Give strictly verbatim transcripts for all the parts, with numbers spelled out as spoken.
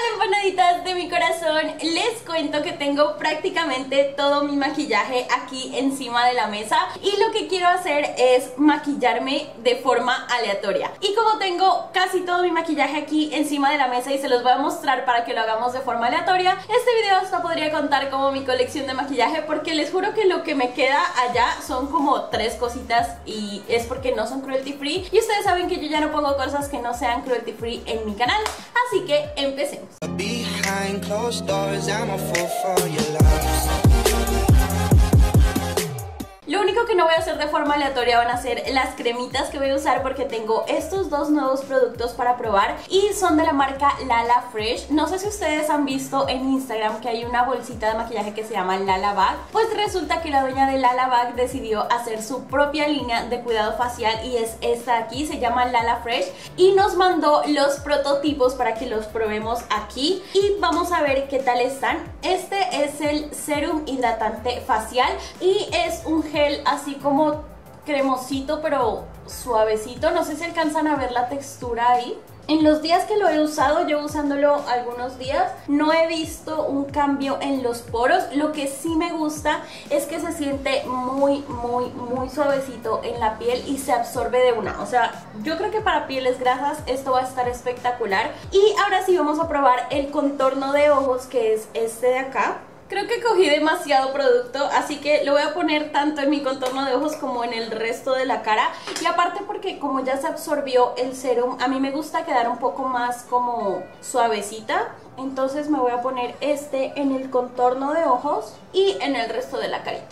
Empanaditas de mi corazón, les cuento que tengo prácticamente todo mi maquillaje aquí encima de la mesa y lo que quiero hacer es maquillarme de forma aleatoria. Y como tengo casi todo mi maquillaje aquí encima de la mesa y se los voy a mostrar para que lo hagamos de forma aleatoria, este video hasta podría contar como mi colección de maquillaje, porque les juro que lo que me queda allá son como tres cositas y es porque no son cruelty free, y ustedes saben que yo ya no pongo cosas que no sean cruelty free en mi canal, así que empecemos. Behind closed doors, I'm a fool for your love. Lo único que no voy a hacer de forma aleatoria van a ser las cremitas que voy a usar, porque tengo estos dos nuevos productos para probar y son de la marca Lala Fresh. No sé si ustedes han visto en Instagram que hay una bolsita de maquillaje que se llama Lala Bag. Pues resulta que la dueña de Lala Bag decidió hacer su propia línea de cuidado facial y es esta de aquí, se llama Lala Fresh, y nos mandó los prototipos para que los probemos aquí y vamos a ver qué tal están. Este es el serum hidratante facial y es un gel así como cremosito pero suavecito. No sé si alcanzan a ver la textura ahí. En los días que lo he usado, llevo usándolo algunos días, no he visto un cambio en los poros. Lo que sí me gusta es que se siente muy, muy, muy suavecito en la piel y se absorbe de una. O sea, yo creo que para pieles grasas esto va a estar espectacular. Y ahora sí vamos a probar el contorno de ojos, que es este de acá. Creo que cogí demasiado producto, así que lo voy a poner tanto en mi contorno de ojos como en el resto de la cara. Y aparte porque como ya se absorbió el serum, a mí me gusta quedar un poco más como suavecita. Entonces me voy a poner este en el contorno de ojos y en el resto de la carita.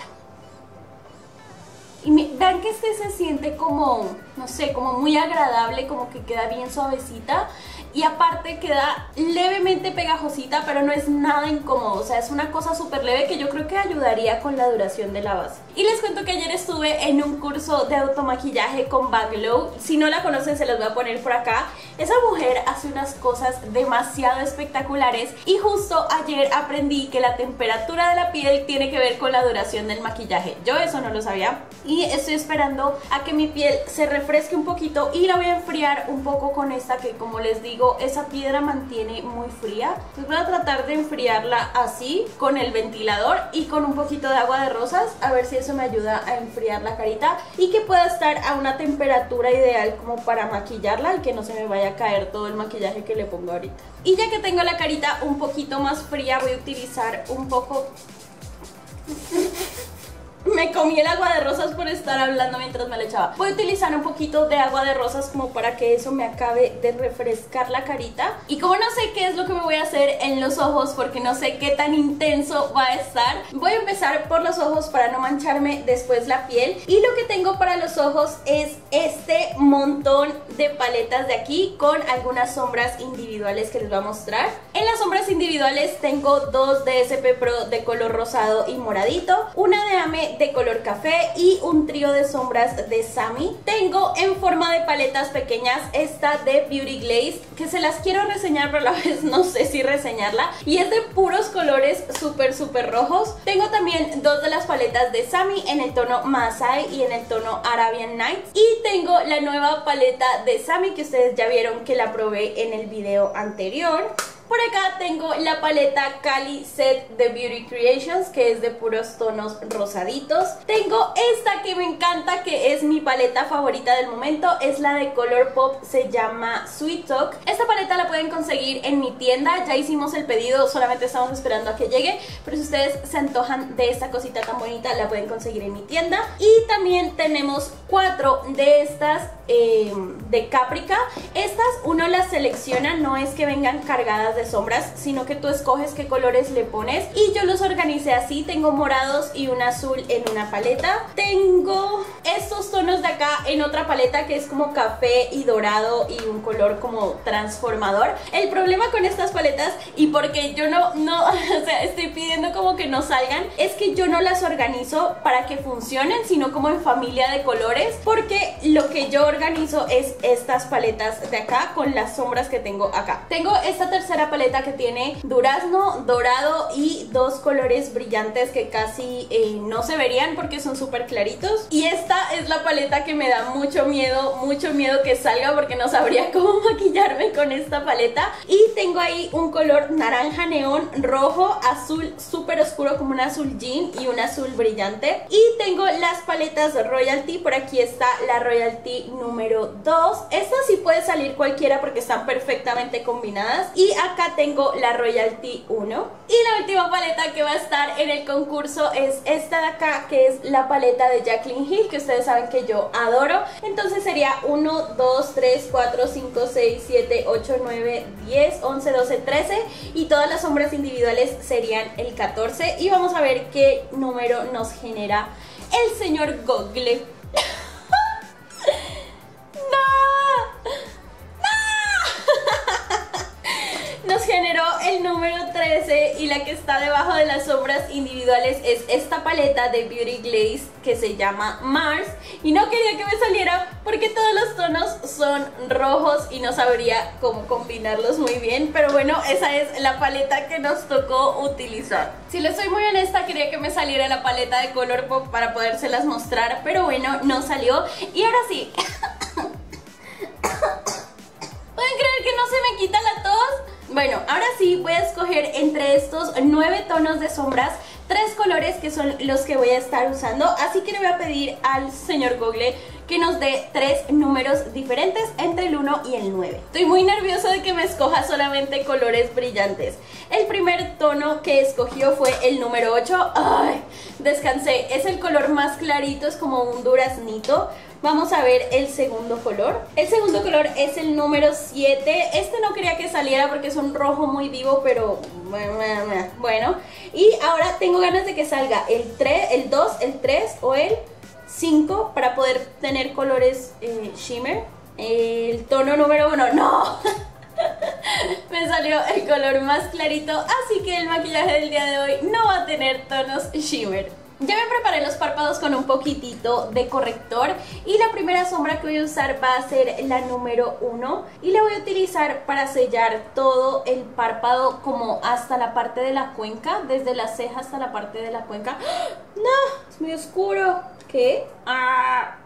Y me, vean que este se siente como, no sé, como muy agradable, como que queda bien suavecita. Y aparte queda levemente pegajosita, pero no es nada incómodo. O sea, es una cosa súper leve que yo creo que ayudaría con la duración de la base. Y les cuento que ayer estuve en un curso de automaquillaje con Baglow. Si no la conocen, se los voy a poner por acá. Esa mujer hace unas cosas demasiado espectaculares. Y justo ayer aprendí que la temperatura de la piel tiene que ver con la duración del maquillaje. Yo eso no lo sabía. Y estoy esperando a que mi piel se refresque un poquito y la voy a enfriar un poco con esta, que como les digo, esa piedra mantiene muy fría. Entonces voy a tratar de enfriarla así con el ventilador y con un poquito de agua de rosas, a ver si eso me ayuda a enfriar la carita y que pueda estar a una temperatura ideal como para maquillarla y que no se me vaya a caer todo el maquillaje que le pongo ahorita. Y ya que tengo la carita un poquito más fría, voy a utilizar un poco... Me comí el agua de rosas por estar hablando mientras me la echaba. Voy a utilizar un poquito de agua de rosas como para que eso me acabe de refrescar la carita. Y como no sé qué es lo que me voy a hacer en los ojos, porque no sé qué tan intenso va a estar, voy a empezar por los ojos para no mancharme después la piel. Y lo que tengo para los ojos es este montón de paletas de aquí con algunas sombras individuales que les voy a mostrar. En las sombras individuales tengo dos de S P Pro de color rosado y moradito, una de Ame de color café y un trío de sombras de Sami. Tengo en forma de paletas pequeñas esta de Beauty Glaze, que se las quiero reseñar pero a la vez no sé si reseñarla, y es de puros colores súper súper rojos. Tengo también dos de las paletas de Sami en el tono Masai y en el tono Arabian Nights, y tengo la nueva paleta de Sami que ustedes ya vieron que la probé en el video anterior. Por acá tengo la paleta Cali Set de Beauty Creations, que es de puros tonos rosaditos. Tengo esta que me encanta, que es mi paleta favorita del momento, es la de Colourpop, se llama Sweet Talk. Esta paleta la pueden conseguir en mi tienda, ya hicimos el pedido, solamente estamos esperando a que llegue, pero si ustedes se antojan de esta cosita tan bonita, la pueden conseguir en mi tienda. Y también tenemos cuatro de estas eh, de Caprica. Estas uno las selecciona, no es que vengan cargadas de sombras, sino que tú escoges qué colores le pones, y yo los organicé así. Tengo morados y un azul en una paleta, tengo estos tonos de acá en otra paleta que es como café y dorado y un color como transformador. El problema con estas paletas, y porque yo no, no, o sea, estoy pidiendo como que no salgan, es que yo no las organizo para que funcionen, sino como en familia de colores, porque lo que yo organizo es estas paletas de acá con las sombras que tengo acá. Tengo esta tercera la paleta que tiene durazno, dorado y dos colores brillantes que casi eh, no se verían porque son súper claritos. Y esta es la paleta que me da mucho miedo, mucho miedo que salga porque no sabría cómo maquillarme con esta paleta. Y tengo ahí un color naranja neón, rojo, azul súper oscuro como un azul jean y un azul brillante. Y tengo las paletas Royalty, por aquí está la Royalty número dos. Esta sí puede salir cualquiera porque están perfectamente combinadas. Y acá tengo la Royalty uno. Y la última paleta que va a estar en el concurso es esta de acá, que es la paleta de Jaclyn Hill, que ustedes saben que yo adoro. Entonces sería uno, dos, tres, cuatro, cinco, seis, siete, ocho, nueve, diez, once, doce, trece. Y todas las sombras individuales serían el catorce. Y vamos a ver qué número nos genera el señor Google. Nos generó el número trece y la que está debajo de las sombras individuales es esta paleta de Beauty Glaze que se llama Mars. Y no quería que me saliera porque todos los tonos son rojos y no sabría cómo combinarlos muy bien. Pero bueno, esa es la paleta que nos tocó utilizar. Si les soy muy honesta, quería que me saliera la paleta de Colourpop para podérselas mostrar, pero bueno, no salió. Y ahora sí, ¿pueden creer que no se me quita la tos? Bueno, ahora sí voy a escoger entre estos nueve tonos de sombras tres colores que son los que voy a estar usando. Así que le voy a pedir al señor Google que nos dé tres números diferentes entre el uno y el nueve. Estoy muy nerviosa de que me escoja solamente colores brillantes. El primer tono que escogió fue el número ocho. Ay, descansé. Es el color más clarito, es como un duraznito. Vamos a ver el segundo color. El segundo color es el número siete. Este no quería que saliera porque es un rojo muy vivo, pero bueno. Y ahora tengo ganas de que salga el tres, el dos, el tres o el cinco para poder tener colores eh, shimmer. El tono número uno, no. Me salió el color más clarito, así que el maquillaje del día de hoy no va a tener tonos shimmer. Ya me preparé los párpados con un poquitito de corrector y la primera sombra que voy a usar va a ser la número uno y la voy a utilizar para sellar todo el párpado como hasta la parte de la cuenca, desde la ceja hasta la parte de la cuenca. ¡No! Es muy oscuro. ¿Qué? Ah...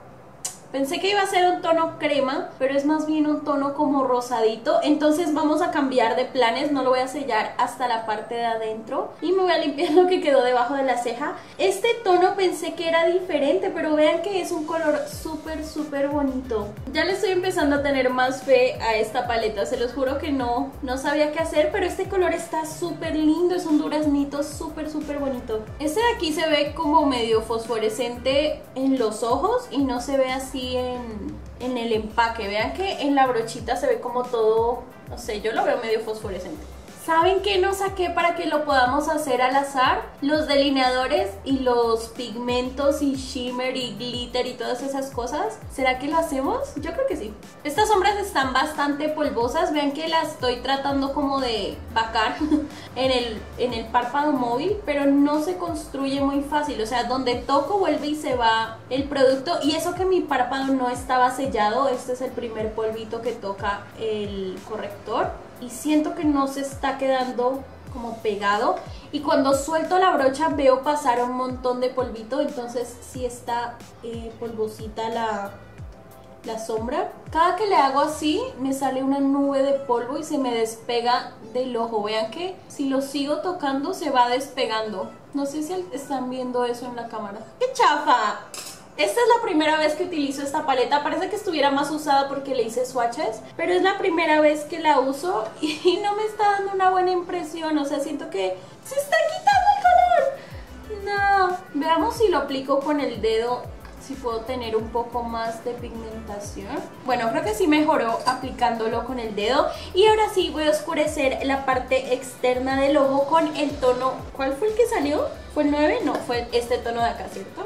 Pensé que iba a ser un tono crema, pero es más bien un tono como rosadito. Entonces vamos a cambiar de planes, no lo voy a sellar hasta la parte de adentro. Y me voy a limpiar lo que quedó debajo de la ceja. Este tono pensé que era diferente, pero vean que es un color súper, súper bonito. Ya le estoy empezando a tener más fe a esta paleta, se los juro que no, no sabía qué hacer, pero este color está súper lindo, es un duraznito súper, súper bonito. Este de aquí se ve como medio fosforescente en los ojos y no se ve así En, en el empaque. Vean que en la brochita se ve como todo, no sé, yo lo veo medio fosforescente. ¿Saben qué no saqué para que lo podamos hacer al azar? Los delineadores y los pigmentos y shimmer y glitter y todas esas cosas. ¿Será que lo hacemos? Yo creo que sí. Estas sombras están bastante polvosas. Vean que las estoy tratando como de vacar en el, en el párpado móvil, pero no se construye muy fácil. O sea, donde toco vuelve y se va el producto. Y eso que mi párpado no estaba sellado. Este es el primer polvito que toca el corrector. Y siento que no se está quedando como pegado. Y cuando suelto la brocha veo pasar un montón de polvito. Entonces sí está eh, polvosita la, la sombra. Cada que le hago así me sale una nube de polvo y se me despega del ojo. Vean que si lo sigo tocando se va despegando. No sé si están viendo eso en la cámara. ¡Qué chafa! Esta es la primera vez que utilizo esta paleta. Parece que estuviera más usada porque le hice swatches, pero es la primera vez que la uso y no me está dando una buena impresión. O sea, siento que se está quitando el color. No. Veamos si lo aplico con el dedo, si puedo tener un poco más de pigmentación. Bueno, creo que sí mejoró aplicándolo con el dedo. Y ahora sí voy a oscurecer la parte externa del ojo con el tono... ¿Cuál fue el que salió? ¿Fue el nueve? No, fue este tono de acá, ¿cierto?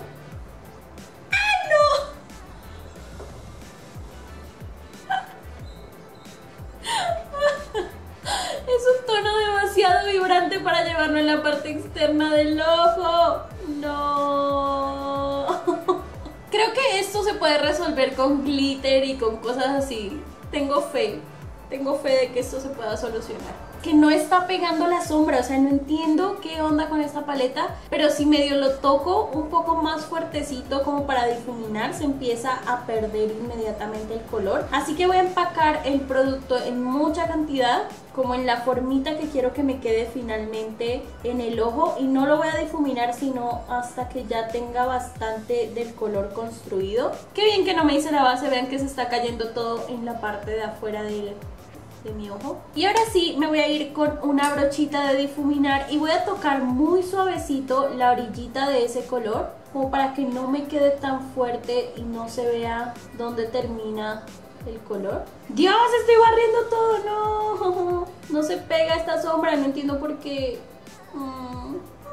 Es un tono demasiado vibrante para llevarlo en la parte externa del ojo. No. Creo que esto se puede resolver con glitter y con cosas así. Tengo fe. Tengo fe de que esto se pueda solucionar. que no está pegando la sombra. O sea, no entiendo qué onda con esta paleta, pero si medio lo toco un poco más fuertecito como para difuminar, se empieza a perder inmediatamente el color. Así que voy a empacar el producto en mucha cantidad, como en la formita que quiero que me quede finalmente en el ojo, y no lo voy a difuminar sino hasta que ya tenga bastante del color construido. Qué bien que no me hice la base, vean que se está cayendo todo en la parte de afuera del de mi ojo. Y ahora sí me voy a ir con una brochita de difuminar y voy a tocar muy suavecito la orillita de ese color, como para que no me quede tan fuerte y no se vea dónde termina el color. ¡Dios! Estoy barriendo todo. No, no se pega esta sombra. No entiendo por qué. mm,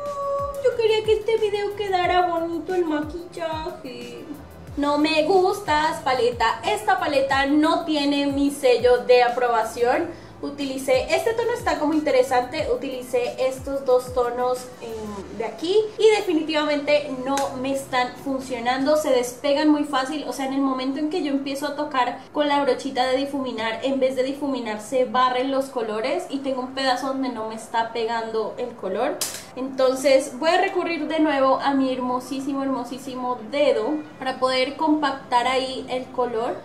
Yo quería que este video quedara bonito el maquillaje. No me gustas, paleta. Esta paleta no tiene mi sello de aprobación. Utilicé, este tono está como interesante, utilicé estos dos tonos eh, de aquí y definitivamente no me están funcionando, se despegan muy fácil. O sea, en el momento en que yo empiezo a tocar con la brochita de difuminar, en vez de difuminar se barren los colores y tengo un pedazo donde no me está pegando el color. Entonces voy a recurrir de nuevo a mi hermosísimo, hermosísimo dedo para poder compactar ahí el color.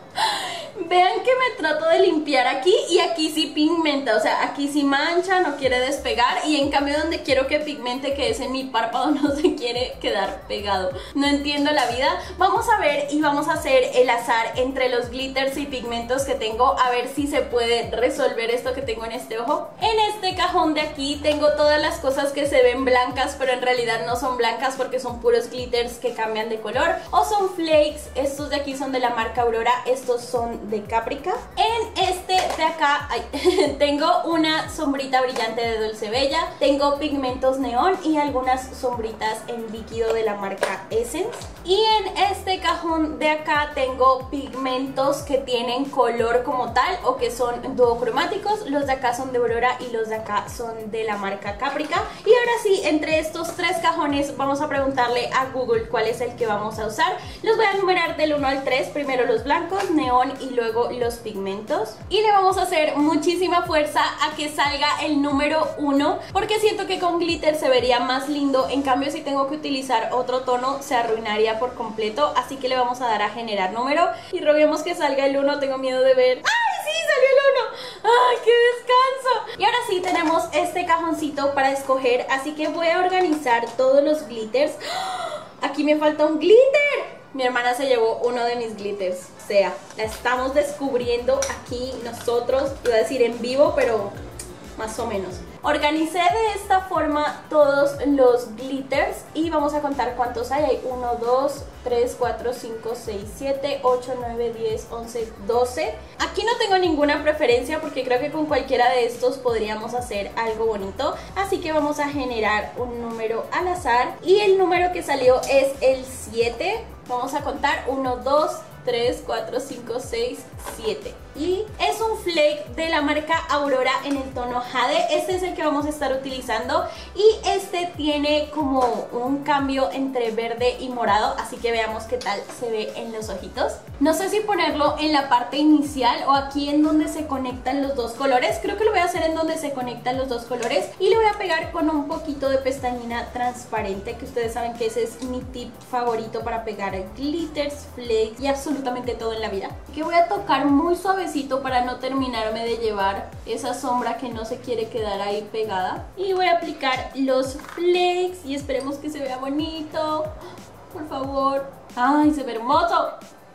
Vean que me trato de limpiar aquí y aquí sí pigmenta, o sea, aquí sí mancha, no quiere despegar, y en cambio donde quiero que pigmente, que es en mi párpado, no se quiere quedar pegado. No entiendo la vida. Vamos a ver y vamos a hacer el azar entre los glitters y pigmentos que tengo, a ver si se puede resolver esto que tengo en este ojo. En este cajón de aquí tengo todas las cosas que se ven blancas, pero en realidad no son blancas porque son puros glitters que cambian de color, o son flakes. Estos de aquí son de la marca Aurora, estos son de Caprica. En este de acá ay, tengo una sombrita brillante de Dolce Bella, tengo pigmentos neón y algunas sombritas en líquido de la marca Essence. Y en este cajón de acá tengo pigmentos que tienen color como tal o que son duocromáticos. Los de acá son de Aurora y los de acá son de la marca Caprica. Y ahora sí, entre estos tres cajones vamos a preguntarle a Google cuál es el que vamos a usar. Los voy a numerar del uno al tres, primero los blancos, neón y luego los pigmentos. Y le vamos a hacer muchísima fuerza a que salga el número uno, porque siento que con glitter se vería más lindo. En cambio, si tengo que utilizar otro tono se arruinaría por completo, así que le vamos a dar a generar número y roguemos que salga el uno. Tengo miedo de ver. ¡Ay, sí! ¡Salió el uno! ¡Ay, qué descanso! Y ahora sí tenemos este cajoncito para escoger, así que voy a organizar todos los glitters. Aquí me falta un glitter. Mi hermana se llevó uno de mis glitters. O sea, la estamos descubriendo aquí nosotros. Iba a decir en vivo, pero más o menos. Organicé de esta forma todos los glitters y vamos a contar cuántos hay. Hay uno, dos, tres, cuatro, cinco, seis, siete, ocho, nueve, diez, once, doce. Aquí no tengo ninguna preferencia porque creo que con cualquiera de estos podríamos hacer algo bonito. Así que vamos a generar un número al azar y el número que salió es el siete. Vamos a contar uno, dos, tres, cuatro, cinco, seis, siete. Y es un flake de la marca Aurora en el tono Jade. Este es el que vamos a estar utilizando y este tiene como un cambio entre verde y morado, así que veamos qué tal se ve en los ojitos. No sé si ponerlo en la parte inicial o aquí en donde se conectan los dos colores. Creo que lo voy a hacer en donde se conectan los dos colores y le voy a pegar con un poquito de pestañina transparente, que ustedes saben que ese es mi tip favorito para pegar glitters, flakes y absolutamente todo en la vida. Que voy a tocar muy suave para no terminarme de llevar esa sombra que no se quiere quedar ahí pegada. Y voy a aplicar los flakes y esperemos que se vea bonito. Por favor. ¡Ay, se ve hermoso!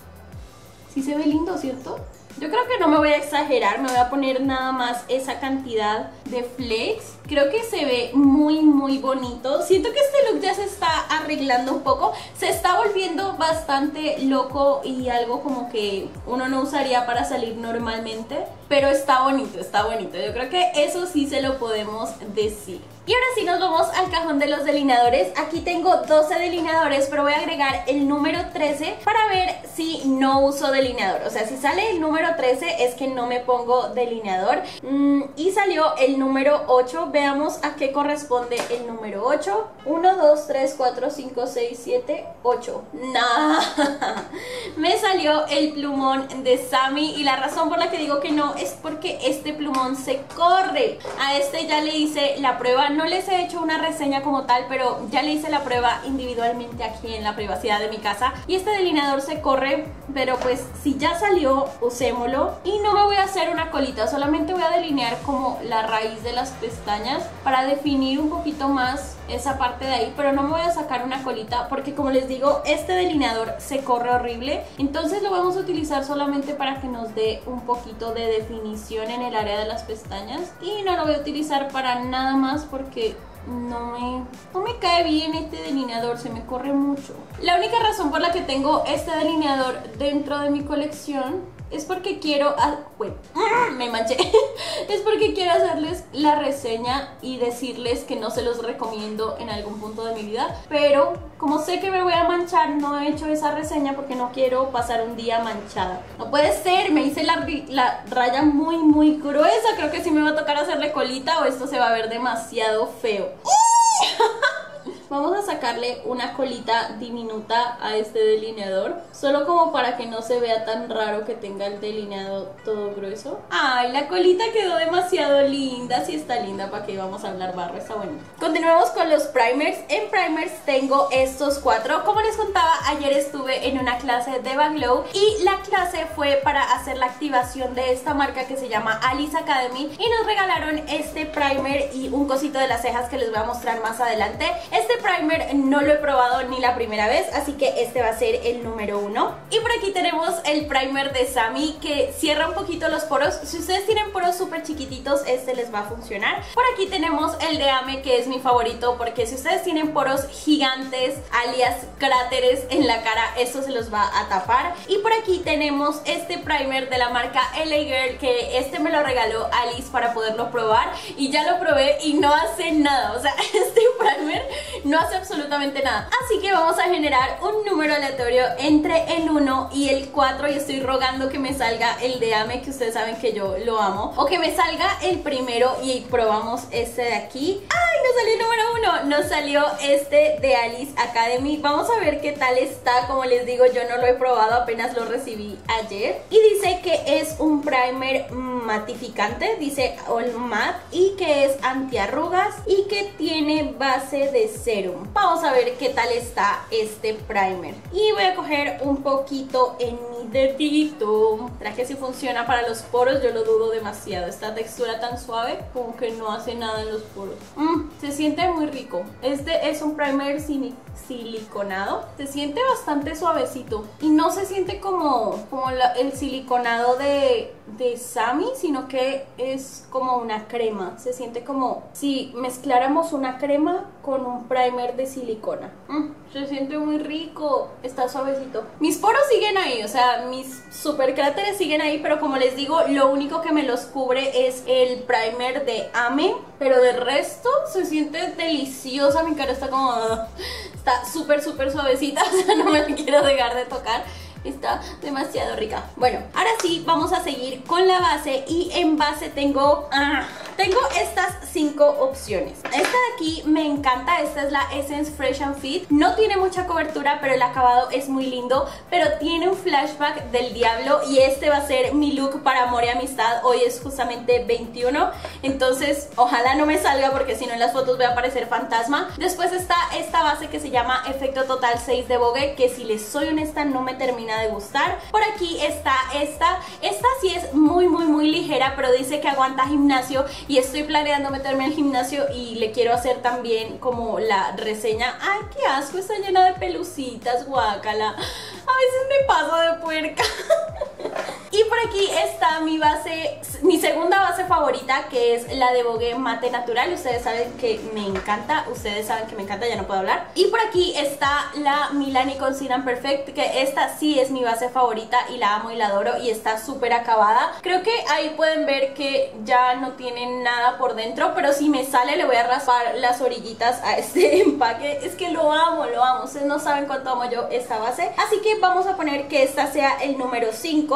Sí se ve lindo, ¿cierto? Yo creo que no me voy a exagerar, me voy a poner nada más esa cantidad de flakes. Creo que se ve muy muy bonito. Siento que este look ya se está arreglando un poco. Se está volviendo bastante loco y algo como que uno no usaría para salir normalmente. Pero está bonito, está bonito. Yo creo que eso sí se lo podemos decir. Y ahora sí nos vamos al cajón de los delineadores. Aquí tengo doce delineadores, pero voy a agregar el número trece para ver si no uso delineador. O sea, si sale el número trece es que no me pongo delineador. mm, Y salió el el número ocho. Veamos a qué corresponde el número ocho. uno, dos, tres, cuatro, cinco, seis, siete, ocho. Nah. Me salió el plumón de Sammy y la razón por la que digo que no es porque este plumón se corre. A este ya le hice la prueba, no les he hecho una reseña como tal, pero ya le hice la prueba individualmente aquí en la privacidad de mi casa y este delineador se corre, pero pues si ya salió, usémoslo. Y no me voy a hacer una colita, solamente voy a delinear como la raíz de las pestañas para definir un poquito más esa parte de ahí, pero no me voy a sacar una colita porque, como les digo, este delineador se corre horrible, entonces lo vamos a utilizar solamente para que nos dé un poquito de definición en el área de las pestañas y no lo voy a utilizar para nada más porque no me, no me cae bien este delineador, se me corre mucho. La única razón por la que tengo este delineador dentro de mi colección es porque quiero, ah, bueno, me manché, es porque quiero hacerles la reseña y decirles que no se los recomiendo en algún punto de mi vida, pero como sé que me voy a manchar, no he hecho esa reseña porque no quiero pasar un día manchada. No puede ser, me hice la, la raya muy muy gruesa, creo que sí me va a tocar hacerle colita o esto se va a ver demasiado feo. Vamos a sacarle una colita diminuta a este delineador, solo como para que no se vea tan raro que tenga el delineado todo grueso. Ay, la colita quedó demasiado linda, sí está linda, para que vamos a hablar barro, está bonita. Continuemos con los primers. En primers tengo estos cuatro. Como les contaba, ayer estuve en una clase de Baglow y la clase fue para hacer la activación de esta marca que se llama Alice Academy y nos regalaron este primer y un cosito de las cejas que les voy a mostrar más adelante. Este primer no lo he probado ni la primera vez, así que este va a ser el número uno. Y por aquí tenemos el primer de Sammy que cierra un poquito los poros. Si ustedes tienen poros súper chiquititos, este les va a funcionar. Por aquí tenemos el de Ame, que es mi favorito porque si ustedes tienen poros gigantes, alias cráteres en la cara, esto se los va a tapar. Y por aquí tenemos este primer de la marca L A Girl, que este me lo regaló Alice para poderlo probar y ya lo probé y no hace nada, o sea, este primer no hace absolutamente nada. Así que vamos a generar un número aleatorio entre el uno y el cuatro y estoy rogando que me salga el de Ame, que ustedes saben que yo lo amo, o que me salga el primero y probamos este de aquí. ¡Ay! Nos salió el número uno, nos salió este de Alice Academy. Vamos a ver qué tal está. Como les digo, yo no lo he probado, apenas lo recibí ayer y dice que es un primer matificante, dice All Matte, y que es antiarrugas y que tiene base de serum. Vamos a ver qué tal está este primer y voy a coger un poquito en mi dedito. ¿Será que si funciona para los poros? Yo lo dudo demasiado. Esta textura tan suave como que no hace nada en los poros. mm, se siente muy rico. Este es un primer siliconado, se siente bastante suavecito y no se siente como, como la, el siliconado de, de Sammy, sino que es como una crema. Se siente como si mezcláramos una crema con un primer de silicona. mm, se siente muy rico, está suavecito. Mis poros siguen ahí, o sea, mis super cráteres siguen ahí, pero como les digo, lo único que me los cubre es el primer de Ame, pero de resto se siente deliciosa. Mi cara está como... está súper súper suavecita, o sea, no me la quiero dejar de tocar. Está demasiado rica. Bueno, ahora sí, vamos a seguir con la base. Y en base tengo... Ah, tengo estas cinco opciones. Esta de aquí me encanta. Esta es la Essence Fresh and Fit. No tiene mucha cobertura, pero el acabado es muy lindo. Pero tiene un flashback del diablo. Y este va a ser mi look para amor y amistad. Hoy es justamente veintiuno. Entonces, ojalá no me salga, porque si no en las fotos voy a parecer fantasma. Después está esta base que se llama Efecto Total seis de Vogue, que si les soy honesta no me termina de gustar. Por aquí está esta. Esta sí es muy muy muy ligera, pero dice que aguanta gimnasio y estoy planeando meterme al gimnasio y le quiero hacer también como la reseña. Ay, qué asco, está llena de pelucitas, guácala. A veces me paso de puerca. Y por aquí está mi base, mi segunda base favorita, que es la de Vogue Mate Natural. Ustedes saben que me encanta, ustedes saben que me encanta, ya no puedo hablar. Y por aquí está la Milani Concealer Perfect, que esta sí es mi base favorita y la amo y la adoro y está súper acabada. Creo que ahí pueden ver que ya no tiene nada por dentro, pero si me sale le voy a raspar las orillitas a este empaque. Es que lo amo, lo amo. Ustedes no saben cuánto amo yo esta base. Así que vamos a poner que esta sea el número cinco. Esta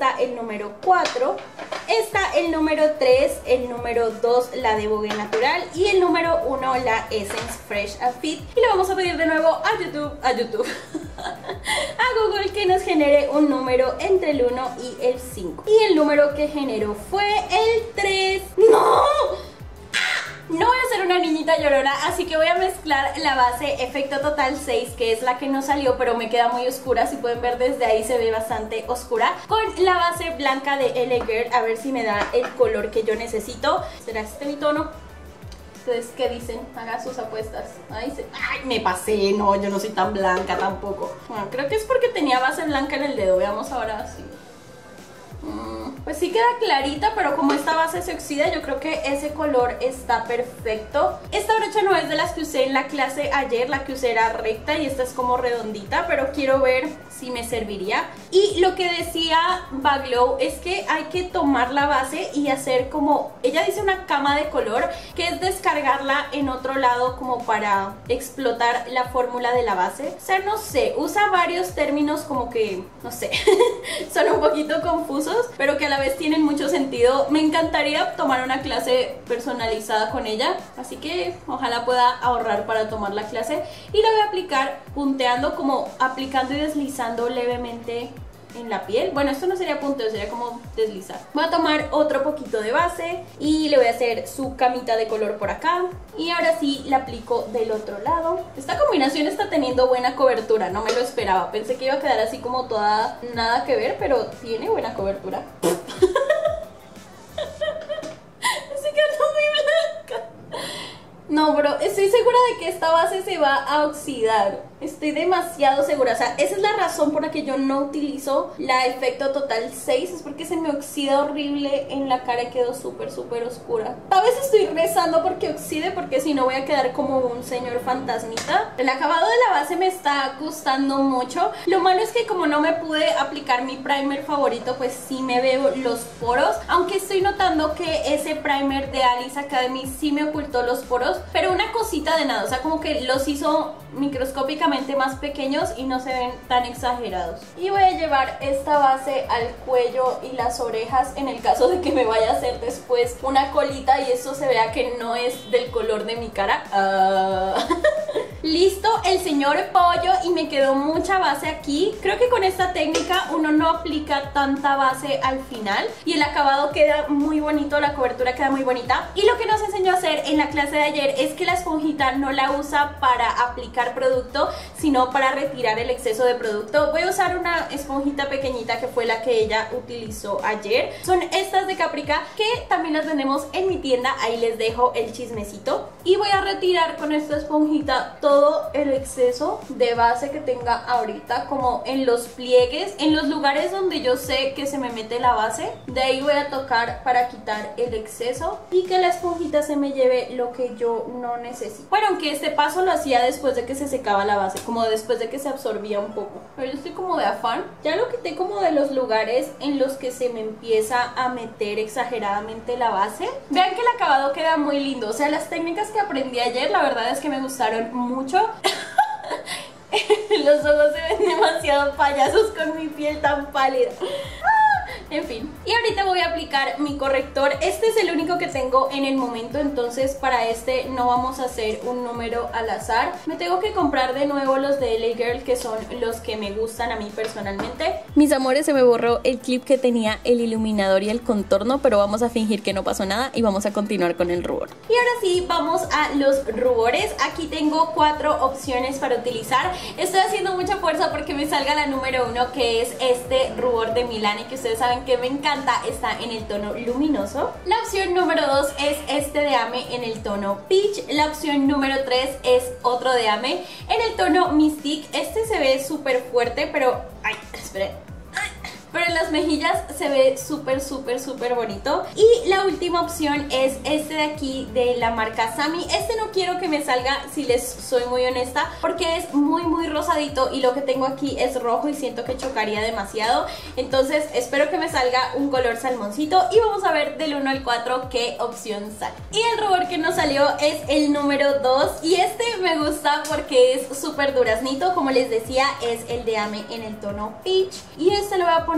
está el número cuatro, está el número tres, el número dos, la de Vogue Natural, y el número uno, la Essence Fresh and Fit. Y le vamos a pedir de nuevo a YouTube, a YouTube, a Google que nos genere un número entre el uno y el cinco. Y el número que generó fue el tres. ¡No! No voy a ser una niñita llorona, así que voy a mezclar la base Efecto Total seis, que es la que no salió, pero me queda muy oscura. Si pueden ver desde ahí se ve bastante oscura, con la base blanca de L A Girl, a ver si me da el color que yo necesito. ¿Será este mi tono? ¿Ustedes qué dicen? Hagan sus apuestas. Ay, se... Ay, me pasé, no, yo no soy tan blanca tampoco. Bueno, creo que es porque tenía base blanca en el dedo. Veamos ahora si... Pues sí queda clarita, pero como esta base se oxida, yo creo que ese color está perfecto. Esta brocha no es de las que usé en la clase ayer, la que usé era recta y esta es como redondita, pero quiero ver si me serviría. Y lo que decía Baglow es que hay que tomar la base y hacer como, ella dice una cama de color, que es descargarla en otro lado como para explotar la fórmula de la base. O sea, no sé, usa varios términos como que, no sé, son un poquito confusos, pero que a la vez tienen mucho sentido. Me encantaría tomar una clase personalizada con ella, así que ojalá pueda ahorrar para tomar la clase. Y la voy a aplicar punteando, como aplicando y deslizando levemente en la piel. Bueno, esto no sería punteo, sería como deslizar. Voy a tomar otro poquito de base y le voy a hacer su camita de color por acá. Y ahora sí la aplico del otro lado. Esta combinación está teniendo buena cobertura, no me lo esperaba. Pensé que iba a quedar así como toda nada que ver, pero tiene buena cobertura. Estoy quedando muy blanca. No, bro, estoy segura de que esta base se va a oxidar. Estoy demasiado segura. O sea, esa es la razón por la que yo no utilizo la Efecto Total seis. Es porque se me oxida horrible en la cara y quedó súper, súper oscura. A veces estoy rezando porque oxide, porque si no voy a quedar como un señor fantasmita. El acabado de la base me está gustando mucho. Lo malo es que como no me pude aplicar mi primer favorito, pues sí me veo los poros. Aunque estoy notando que ese primer de Alice Academy sí me ocultó los poros, pero una cosita de nada. O sea, como que los hizo microscópicamente más pequeños y no se ven tan exagerados. Y voy a llevar esta base al cuello y las orejas en el caso de que me vaya a hacer después una colita y esto se vea que no es del color de mi cara. Uh... Listo, el señor pollo, y me quedó mucha base aquí. Creo que con esta técnica uno no aplica tanta base al final y el acabado queda muy bonito, la cobertura queda muy bonita. Y lo que nos enseñó a hacer en la clase de ayer es que la esponjita no la usa para aplicar producto, sino para retirar el exceso de producto. Voy a usar una esponjita pequeñita que fue la que ella utilizó ayer. Son estas de Caprica, que también las vendemos en mi tienda, ahí les dejo el chismecito. Y voy a retirar con esta esponjita todo el exceso de base que tenga ahorita, como en los pliegues, en los lugares donde yo sé que se me mete la base. De ahí voy a tocar para quitar el exceso y que la esponjita se me lleve lo que yo no necesito. Bueno, aunque este paso lo hacía después de que se secaba la base, como después de que se absorbía un poco. Pero yo estoy como de afán. Ya lo quité como de los lugares en los que se me empieza a meter exageradamente la base. Vean que el acabado queda muy lindo. O sea, las técnicas que aprendí ayer, la verdad es que me gustaron mucho. Los ojos se ven demasiado payasos con mi piel tan pálida. En fin, y ahorita voy a aplicar mi corrector. Este es el único que tengo en el momento, entonces para este no vamos a hacer un número al azar. Me tengo que comprar de nuevo los de L A Girl, que son los que me gustan a mí personalmente. Mis amores, se me borró el clip que tenía el iluminador y el contorno, pero vamos a fingir que no pasó nada y vamos a continuar con el rubor. Y ahora sí, vamos a los rubores. Aquí tengo cuatro opciones para utilizar. Estoy haciendo mucha fuerza porque me salga la número uno, que es este rubor de Milani, que ustedes saben que me encanta, está en el tono luminoso. La opción número dos es este de Ame en el tono Peach. La opción número tres es otro de Ame en el tono Mystique. Este se ve súper fuerte, pero... Ay, esperen. Pero en las mejillas se ve súper, súper, súper bonito. Y la última opción es este de aquí de la marca Sami. Este no quiero que me salga, si les soy muy honesta, porque es muy, muy rosadito y lo que tengo aquí es rojo y siento que chocaría demasiado. Entonces espero que me salga un color salmoncito y vamos a ver del uno al cuatro qué opción sale. Y el rubor que nos salió es el número dos y este me gusta porque es súper duraznito. Como les decía, es el de Ame en el tono Peach. Y este lo voy a poner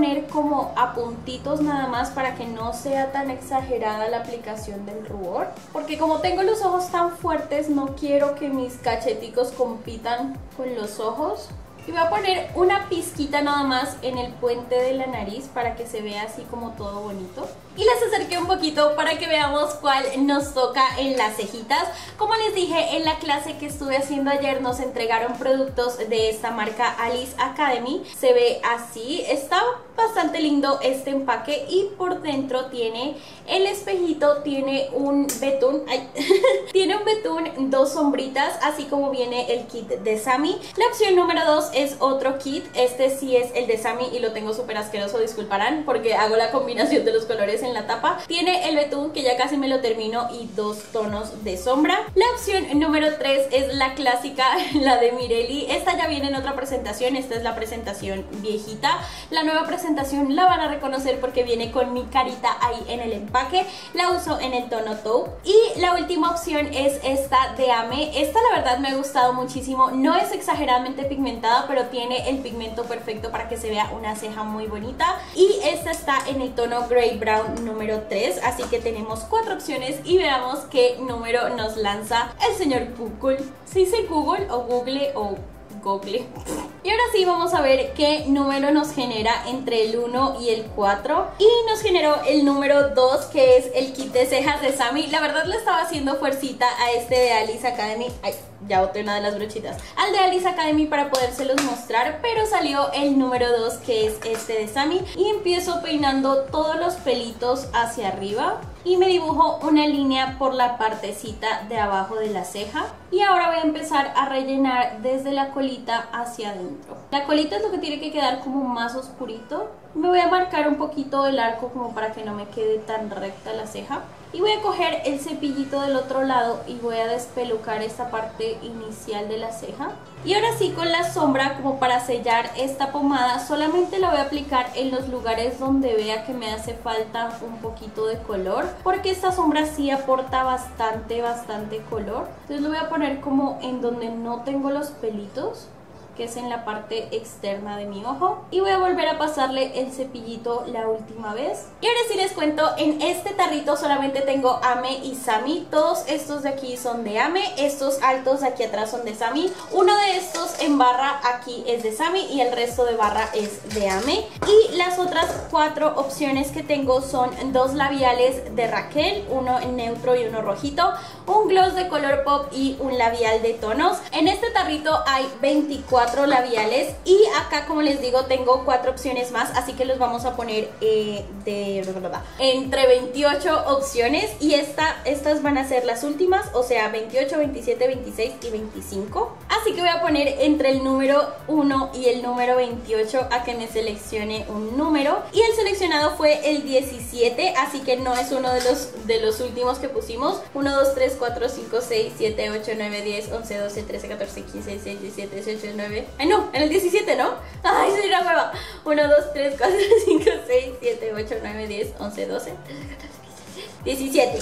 poner como a puntitos nada más para que no sea tan exagerada la aplicación del rubor, porque como tengo los ojos tan fuertes no quiero que mis cacheticos compitan con los ojos. Y voy a poner una pizquita nada más en el puente de la nariz para que se vea así como todo bonito. Y les acerqué un poquito para que veamos cuál nos toca en las cejitas. Como les dije, en la clase que estuve haciendo ayer nos entregaron productos de esta marca Alice Academy. Se ve así, está bastante lindo este empaque y por dentro tiene el espejito, tiene un betún, ay, tiene un betún, dos sombritas, así como viene el kit de Sammy. La opción número dos es otro kit, este sí es el de Sammy y lo tengo súper asqueroso, disculparán porque hago la combinación de los colores en la tapa. Tiene el betún que ya casi me lo termino y dos tonos de sombra. La opción número tres es la clásica, la de Mirelli. Esta ya viene en otra presentación, esta es la presentación viejita. La nueva presentación la van a reconocer porque viene con mi carita ahí en el empaque. La uso en el tono taupe. Y la última opción es esta de Ame. Esta la verdad me ha gustado muchísimo, no es exageradamente pigmentada, pero tiene el pigmento perfecto para que se vea una ceja muy bonita. Y esta está en el tono Grey Brown número tres, así que tenemos cuatro opciones y veamos qué número nos lanza el señor Google. ¿Se dice Google o Google o Google? Y ahora sí vamos a ver qué número nos genera entre el uno y el cuatro. Y nos generó el número dos, que es el kit de cejas de Sammy. La verdad le estaba haciendo fuercita a este de Alice Academy. Ay, ya boté una de las brochitas. Al de Alice Academy para podérselos mostrar, pero salió el número dos, que es este de Sammy. Y empiezo peinando todos los pelitos hacia arriba y me dibujo una línea por la partecita de abajo de la ceja. Y ahora voy a empezar a rellenar desde la colita hacia adentro. La colita es lo que tiene que quedar como más oscurito. Me voy a marcar un poquito el arco como para que no me quede tan recta la ceja. Y voy a coger el cepillito del otro lado y voy a despelucar esta parte inicial de la ceja. Y ahora sí, con la sombra, como para sellar esta pomada, solamente la voy a aplicar en los lugares donde vea que me hace falta un poquito de color, porque esta sombra sí aporta bastante, bastante color. Entonces lo voy a poner como en donde no tengo los pelitos, que es en la parte externa de mi ojo. Y voy a volver a pasarle el cepillito la última vez. Y ahora sí les cuento, en este tarrito solamente tengo Ame y Sammy. Todos estos de aquí son de Ame, estos altos de aquí atrás son de Sammy. Uno de estos en barra aquí es de Sammy y el resto de barra es de Ame. Y las otras cuatro opciones que tengo son dos labiales de Raquel, uno en neutro y uno rojito, un gloss de color pop y un labial de tonos. En este tarrito hay veinticuatro labiales y acá, como les digo, tengo cuatro opciones más, así que los vamos a poner eh, de entre veintiocho opciones y esta, estas van a ser las últimas, o sea veintiocho, veintisiete, veintiséis y veinticinco. Así que voy a poner entre el número uno y el número veintiocho a que me seleccione un número, y el seleccionado fue el diecisiete, así que no es uno de los, de los últimos que pusimos. uno, dos, tres, cuatro, cinco, seis, siete, ocho, nueve, diez, once, doce, trece, catorce, quince, dieciséis, diecisiete, dieciocho, diecinueve. Ay no, en el diecisiete, ¿no? Ay, soy una hueva. uno, dos, tres, cuatro, cinco, seis, siete, ocho, nueve, diez, once, doce, trece, catorce, quince, diecisiete.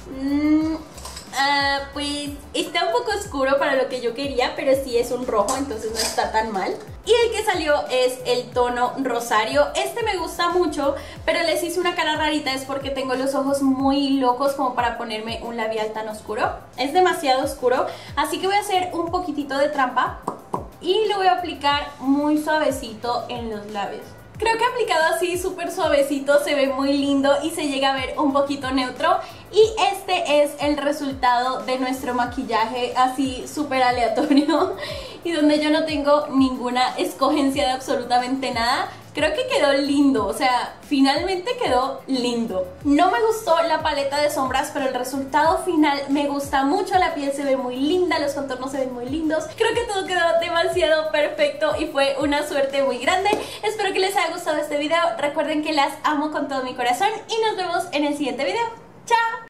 Mm, uh, pues está un poco oscuro para lo que yo quería, pero sí es un rojo, entonces no está tan mal. Y el que salió es el tono rosario. Este me gusta mucho, pero les hice una cara rarita, es porque tengo los ojos muy locos como para ponerme un labial tan oscuro. Es demasiado oscuro, así que voy a hacer un poquitito de trampa y lo voy a aplicar muy suavecito en los labios. Creo que aplicado así súper suavecito se ve muy lindo y se llega a ver un poquito neutro. Y este es el resultado de nuestro maquillaje así súper aleatorio y donde yo no tengo ninguna escogencia de absolutamente nada. Creo que quedó lindo, o sea, finalmente quedó lindo. No me gustó la paleta de sombras, pero el resultado final me gusta mucho. La piel se ve muy linda, los contornos se ven muy lindos. Creo que todo quedó demasiado perfecto y fue una suerte muy grande. Espero que les haya gustado este video. Recuerden que las amo con todo mi corazón y nos vemos en el siguiente video. ¡Chao!